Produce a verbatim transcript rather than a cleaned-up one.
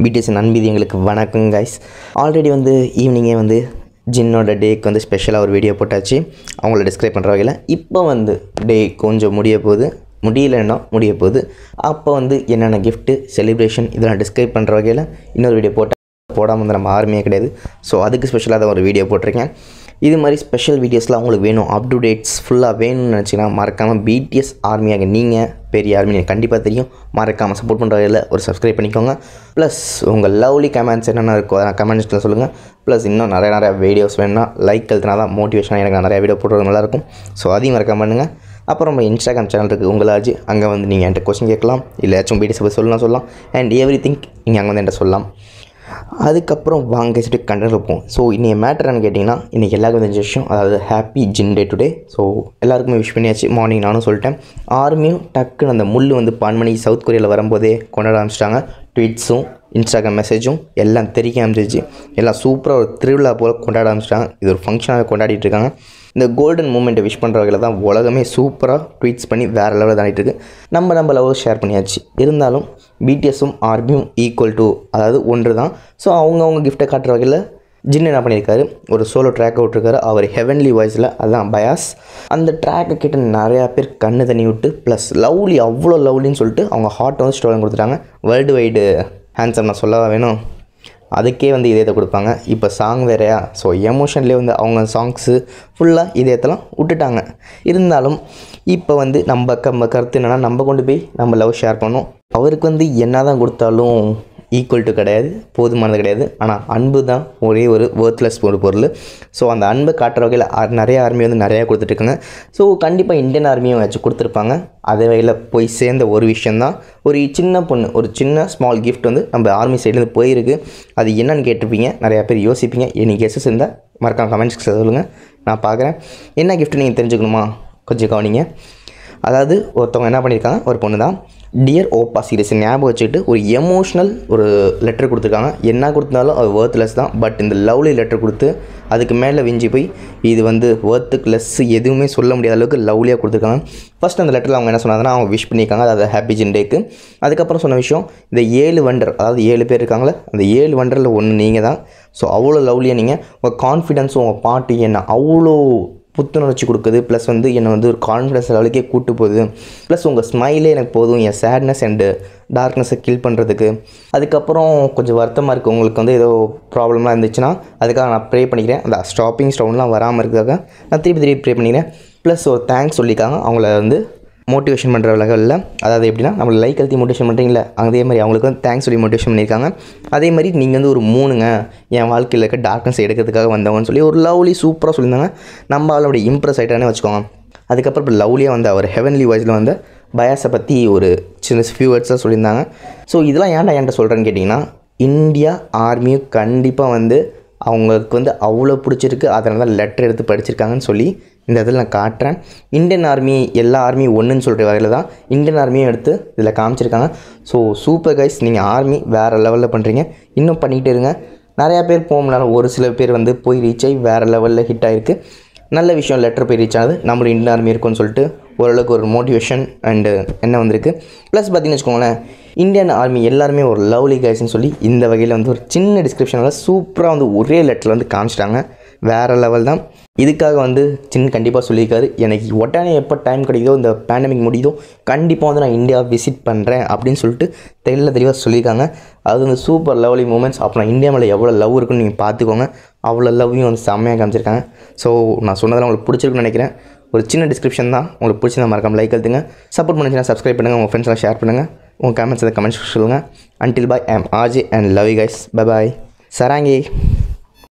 BDS நண்பீதி எங்களுக்கு வணக்கம் guys. Already வந்து ஈவினிங்கே வந்து ஜின்னோட டேக்கு வந்து ஸ்பெஷலாக ஒரு வீடியோ போட்டாச்சு அவங்கள டிஸ்கிரைப் பண்ணுற வகையில். இப்போ வந்து டே கொஞ்சம் முடிய போகுது, முடியலன்னா முடிய போகுது. அப்போ வந்து என்னென்ன கிஃப்ட்டு செலிப்ரேஷன் இதெல்லாம் டிஸ்கிரைப் பண்ணுற வகையில் இன்னொரு வீடியோ போட்டால் போடாமல் வந்து நம்ம ஆர்மியே கிடையாது. ஸோ அதுக்கு ஸ்பெஷலாக தான் ஒரு வீடியோ போட்டிருக்கேன். இது மாதிரி ஸ்பெஷல் வீடியோஸ்லாம் உங்களுக்கு வேணும், அப் டு டேட்ஸ் ஃபுல்லாக வேணும்னு நினச்சிங்கன்னா மறக்காமல் பிடிஎஸ் ஆர்மியாக நீங்கள் பெரிய ஆர்மி எனக்கு கண்டிப்பாக தெரியும், மறக்காமல் சப்போர்ட் பண்ணுற வகையில் ஒரு சப்ஸ்கிரைப் பண்ணிக்கோங்க. ப்ளஸ் உங்கள் லவ்லி கமெண்ட்ஸ் என்னென்ன இருக்கோ அதை கமெண்ட்ஸில் சொல்லுங்கள். ப்ளஸ் இன்னும் நிறைய நிறையா வீடியோஸ் வேணும்னா லைக் எழுத்துனா தான் மோட்டிவேஷனாக எனக்கு நிறையா வீடியோ போடுறது நல்லாயிருக்கும். ஸோ அதையும் மறக்காம பண்ணுங்கள். அப்புறம் நம்ம இன்ஸ்டாகிராம் சேனல் இருக்குது உங்களாச்சு, அங்கே வந்து நீங்கள் என்கிட்ட கொஸ்டின் கேட்கலாம், இல்லை ஏதாச்சும் பிடிஎஸ் பற்றி சொல்லலாம் சொல்லலாம் அண்ட் எவ்ரி திங் நீங்கள் அங்கே வந்து என்கிட்ட சொல்லலாம். அதுக்கப்புறம் வாங்க சொல்லிட்டு கண்டென்ட் வைப்போம். ஸோ இன்றைக்கி மேட்டர்னு கேட்டிங்கன்னா இன்றைக்கி எல்லாருக்கும் தெரிஞ்ச விஷயம், அதாவது happy Jin day today. So எல்லாருக்குமே விஷ் பண்ணியாச்சு. மார்னிங் நானும் சொல்லிட்டேன். ஆர்மியும் டக்குன்னு அந்த முள் வந்து பன்மணி சவுத் கொரியாவில் வரும்போதே கொண்டாட ஆரம்பிச்சிட்டாங்க. ட்வீட்ஸும் இன்ஸ்டாகிராம் மெசேஜும் எல்லாம் தெரிய ஆரம்பிச்சிச்சு. எல்லாம் சூப்பராக ஒரு திருவிழா போல் கொண்டாட ஆரம்பிச்சிட்டாங்க. இது ஒரு ஃபங்க்ஷனாக கொண்டாடிட்டு இருக்காங்க. இந்த கோல்டன் மூமெண்ட்டை விஷ் பண்ணுற வகையில் தான் உலகமே சூப்பராக ட்வீட்ஸ் பண்ணி வேறு லெவலில் தாண்டிட்டு இருக்குது. நம்ம நம்ம லவ் ஷேர் பண்ணியாச்சு. இருந்தாலும் பிடிஎஸும் ஆர்மியும் ஈக்குவல் டு, அதாவது ஒன்று தான். ஸோ அவங்கவுங்க கிஃப்ட்டை காட்டுற வகையில் ஜின் என்ன பண்ணியிருக்காரு, ஒரு சோலோ ட்ராக்கை விட்டுருக்காரு அவர் ஹெவன்லி வாய்ஸில், அதுதான் பயாஸ். அந்த ட்ராக்கை கிட்ட நிறையா பேர் கண்ணு தண்ணி விட்டு ப்ளஸ் லவ்லி அவ்வளோ லவ்லின்னு சொல்லிட்டு அவங்க ஹார்ட் வந்து ஸ்டோலன் கொடுத்துட்டாங்க. வேர்ல்டு வைடு ஹேண்ட்ஸம் நான் சொல்லவா வேணும், அதுக்கே வந்து இதயத்தை கொடுப்பாங்க. இப்போ சாங் வேறையா, ஸோ எமோஷன்லேயே வந்து அவங்க சாங்ஸு ஃபுல்லாக இதயத்தெல்லாம் விட்டுட்டாங்க. இருந்தாலும் இப்போ வந்து நம்ம நம்ம கருத்து என்னென்னா, நம்ம கொண்டு போய் நம்ம லவ் ஷேர் பண்ணோம். அவருக்கு வந்து என்ன தான் கொடுத்தாலும் ஈக்குவல் டு கிடையாது, போதுமானது கிடையாது. ஆனால் அன்பு தான் ஒரே ஒரு ஒர்த்லெஸ் ஒரு பொருள். ஸோ அந்த அன்பை காட்டுற வகையில் நிறைய ஆர்மி வந்து நிறையா கொடுத்துட்ருக்காங்க. ஸோ கண்டிப்பாக இந்தியன் ஆர்மியும் வச்சு கொடுத்துருப்பாங்க. அதே வகையில் போய் சேர்ந்த ஒரு விஷயந்தான், ஒரு சின்ன பொண்ணு ஒரு சின்ன ஸ்மால் கிஃப்ட் வந்து நம்ம ஆர்மி சைட்லேருந்து போயிருக்கு. அது என்னன்னு கேட்டிருப்பீங்க, நிறையா பேர் யோசிப்பீங்க. எனக்கு கெஸ்ஸஸ் இருந்தால் மறக்காம கமெண்ட்ஸ் சொல்லுங்கள், நான் பார்க்குறேன். என்ன கிஃப்ட்டு நீங்கள் தெரிஞ்சுக்கணுமா, கொஞ்சம் கவனிங்க. அதாவது ஒருத்தவங்க என்ன பண்ணியிருக்காங்க, ஒரு பொண்ணு தான், டியர் ஓப்பா சீரியஸ் ஞாபகம் வச்சுக்கிட்டு ஒரு எமோஷ்னல் ஒரு லெட்டர் கொடுத்துருக்காங்க. என்ன கொடுத்தாலும் அது ஒர்த்லெஸ் தான். பட் இந்த லவ்லி லெட்டர் கொடுத்து அதுக்கு மேலே விஞ்சி போய் இது வந்து ஒர்த்துக்கு லெஸ் எதுவுமே சொல்ல முடியாத அளவுக்கு லவ்லியாக கொடுத்துருக்காங்க. ஃபஸ்ட் அந்த லெட்டரில் அவங்க என்ன சொன்னாங்கன்னா, அவங்க விஷ் பண்ணியிருக்காங்க, அதாவது ஹாப்பி ஜின் டேக்கு. அதுக்கப்புறம் சொன்ன விஷயம், இந்த ஏழு வண்டர், அதாவது ஏழு பேர் இருக்காங்களே, அந்த ஏழு வண்டரில் ஒன்று நீங்கள் தான். ஸோ அவ்வளோ லவ்லியாக நீங்கள், உங்கள் கான்ஃபிடென்ஸும் உங்கள் பாட்டு என்ன அவ்வளோ புத்துணர்ச்சி கொடுக்குது. ப்ளஸ் வந்து என்னை வந்து ஒரு கான்ஃபிடன்ஸ் லெவலுக்கே கூட்டு போகுது. ப்ளஸ் உங்கள் ஸ்மைலே எனக்கு போதும் என் சேட்னஸ் அண்டு டார்க்னஸை கில் பண்ணுறதுக்கு. அதுக்கப்புறம் கொஞ்சம் வருத்தமாக இருக்குது, உங்களுக்கு வந்து ஏதோ ப்ராப்ளம்லாம் இருந்துச்சுன்னா அதுக்காக நான் ப்ரே பண்ணிக்கிறேன். அந்த ஸ்டாப்பிங் ஸ்டவுன்லாம் வராமல் இருக்கிறதுக்காக நான் திருப்பி திருப்பி ப்ரே பண்ணிக்கிறேன். ப்ளஸ் ஒரு தேங்க்ஸ் சொல்லியிருக்காங்க அவங்கள வந்து மோட்டிவேஷன் பண்ணுற லெவலில். அதாவது எப்படின்னா, நம்மளை லைக் எழுதி மோட்டிவேஷன் பண்ணுறீங்களே, அதே மாதிரி அவங்களுக்கு வந்து தேங்க்ஸ் சொல்லி மோட்டிவேஷன் பண்ணியிருக்காங்க. அதே மாதிரி நீங்கள் வந்து ஒரு மூணுங்க என் வாழ்க்கையில் இருக்க டார்க்னஸ் எடுக்கிறதுக்காக வந்தவங்கன்னு சொல்லி ஒரு லவ்லி சூப்பராக சொல்லியிருந்தாங்க. நம்ம அவளோட இம்ப்ரெஸ் ஆகிட்டானே வச்சுக்கோங்க. அதுக்கப்புறம் இப்போ லவ்லியாக வந்து அவர் ஹெவன்லி வாய்ஸில் வந்து பயாஸை பற்றி ஒரு சின்ன ஃபியூ வேர்ட்ஸாக சொல்லியிருந்தாங்க. ஸோ இதெல்லாம் ஏன்டா என்கிட்ட சொல்கிறேன்னு கேட்டிங்கன்னா, இந்தியா ஆர்மியும் கண்டிப்பாக வந்து அவங்களுக்கு வந்து அவ்வளோ பிடிச்சிருக்கு, அதனால தான் லெட்டர் எடுத்து படிச்சிருக்காங்கன்னு சொல்லி இந்த இதில் நான் காட்டுறேன். இந்தியன் ஆர்மி எல்லா ஆர்மியும் ஒன்றுன்னு சொல்கிற வகையில் தான் இந்தியன் ஆர்மியும் எடுத்து இதில் காமிச்சிருக்காங்க. ஸோ சூப்பர் கைஸ், நீங்கள் ஆர்மி வேறு லெவலில் பண்ணுறீங்க, இன்னும் பண்ணிகிட்டே இருங்க. நிறையா பேர் போகணும்னாலும் ஒரு சில பேர் வந்து போய் ரீச் ஆகி வேறு லெவலில் ஹிட் ஆகிருக்கு. நல்ல விஷயம், லெட்டர் போய் ரீச் ஆகுது, நம்மளும் இந்தியன் ஆர்மி இருக்குன்னு சொல்லிட்டு ஓரளவுக்கு ஒரு மோட்டிவேஷன் அண்டு என்ன வந்திருக்கு. ப்ளஸ் பார்த்திங்கன்னு வச்சுக்கோங்களேன், இந்தியன் ஆர்மி எல்லாருமே ஒரு லவ்லி கைஸ்ன்னு சொல்லி இந்த வகையில் வந்து ஒரு சின்ன டிஸ்கிரிப்ஷனில் சூப்பராக வந்து ஒரே லெட்டரில் வந்து காமிச்சிட்டாங்க. வேறு லெவல் தான். இதுக்காக வந்து சின்ன கண்டிப்பாக சொல்லியிருக்காரு, எனக்கு உடனே எப்போ டைம் கிடைக்குதோ, இந்த பேண்டமிக் முடியுதோ, கண்டிப்பாக வந்து நான் இந்தியா விசிட் பண்ணுறேன் அப்படின்னு சொல்லிட்டு தெளிவாக தெளிவாக சொல்லியிருக்காங்க. அது வந்து சூப்பர் லவ்லி மூமெண்ட்ஸ். அப்புறம் இந்தியா மேலே எவ்வளோ லவ் இருக்குன்னு நீங்கள் பார்த்துக்கோங்க. அவ்வளோ லவ்வையும் வந்து செம்மையாக காமிச்சிருக்காங்க. ஸோ நான் சொன்னதெல்லாம் உங்களுக்கு பிடிச்சிருக்குன்னு நினைக்கிறேன். ஒரு சின்ன டிஸ்கிரிப்ஷன் தான், உங்களுக்கு பிடிச்சிருந்தா மறக்காம லைக் எழுதுங்க. சப்போர்ட் பண்ணிச்சுன்னா சப்ஸ்கிரைப் பண்ணுங்கள், உங்கள் ஃப்ரெண்ட்ஸ்லாம் ஷேர் பண்ணுங்கள், உங்கள் கமெண்ட்ஸ் அதை கமெண்ட்ஸ் சொல்லுங்கள். Until bye, I am RJ and love you guys. Bye bye, சராங்கி.